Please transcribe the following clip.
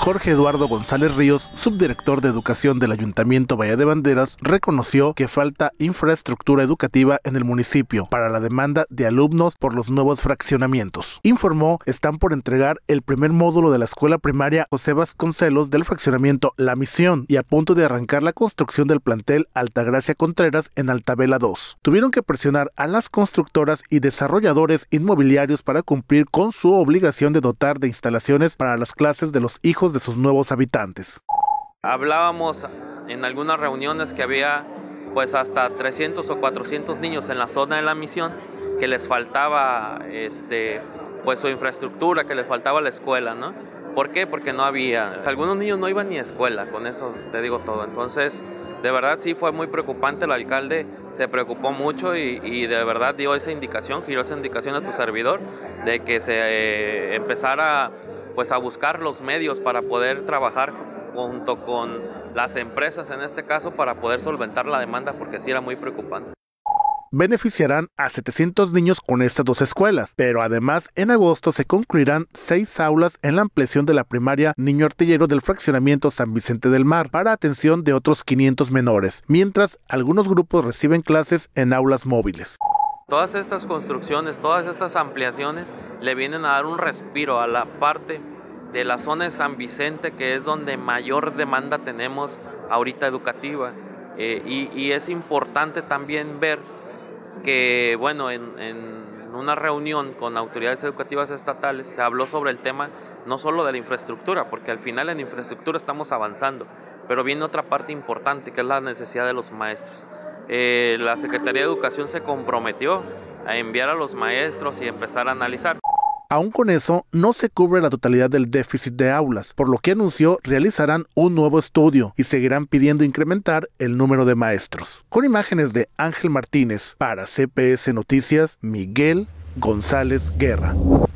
Jorge Eduardo González Ríos, subdirector de Educación del Ayuntamiento Bahía de Banderas, reconoció que falta infraestructura educativa en el municipio para la demanda de alumnos por los nuevos fraccionamientos. Informó, están por entregar el primer módulo de la escuela primaria José Vasconcelos del fraccionamiento La Misión y a punto de arrancar la construcción del plantel Altagracia Contreras en Altavela 2. Tuvieron que presionar a las constructoras y desarrolladores inmobiliarios para cumplir con su obligación de dotar de instalaciones para las clases de los hijos de sus nuevos habitantes. Hablábamos en algunas reuniones que había pues hasta 300 o 400 niños en la zona de La Misión que les faltaba pues su infraestructura, que les faltaba la escuela, ¿no? ¿Por qué? Porque no había. Algunos niños no iban ni a escuela, con eso te digo todo. Entonces, de verdad sí fue muy preocupante. El alcalde se preocupó mucho y de verdad dio esa indicación, giró esa indicación a tu servidor de que se empezara pues a buscar los medios para poder trabajar junto con las empresas en este caso para poder solventar la demanda, porque sí era muy preocupante. Beneficiarán a 700 niños con estas dos escuelas, pero además en agosto se concluirán 6 aulas en la ampliación de la primaria Niño Artillero del fraccionamiento San Vicente del Mar para atención de otros 500 menores, mientras algunos grupos reciben clases en aulas móviles. Todas estas construcciones, todas estas ampliaciones le vienen a dar un respiro a la parte de la zona de San Vicente, que es donde mayor demanda tenemos ahorita educativa. Y es importante también ver que, bueno, en una reunión con autoridades educativas estatales se habló sobre el tema no solo de la infraestructura, porque al final en infraestructura estamos avanzando, pero viene otra parte importante que es la necesidad de los maestros. La Secretaría de Educación se comprometió a enviar a los maestros y empezar a analizar. Aún con eso, no se cubre la totalidad del déficit de aulas, por lo que anunció realizarán un nuevo estudio y seguirán pidiendo incrementar el número de maestros. Con imágenes de Ángel Martínez, para CPS Noticias, Miguel González Guerra.